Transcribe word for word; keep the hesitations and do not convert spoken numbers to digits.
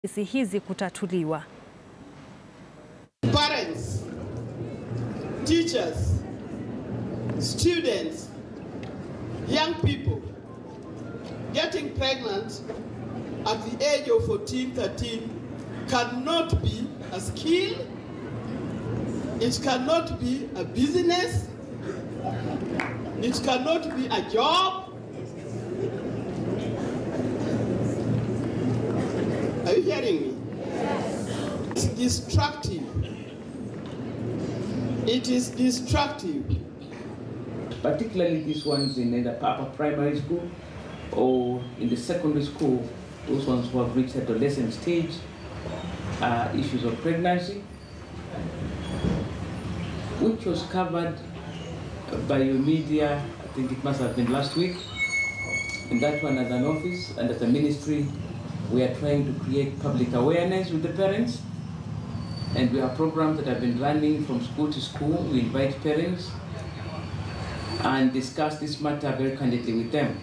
kesi hizi kutatuliwa. Parents, teachers, students, young people getting pregnant at the age of fourteen, thirteen cannot be a skill, it cannot be a business, it cannot be a job. Are you hearing me? It's destructive. It is destructive. Particularly these ones in either upper primary school or in the secondary school, those ones who have reached adolescent stage, uh, issues of pregnancy, which was covered by your media, I think it must have been last week. And that one, as an office and as a ministry, we are trying to create public awareness with the parents. And we have programs that have been running from school to school. We invite parents and discuss this matter very candidly with them.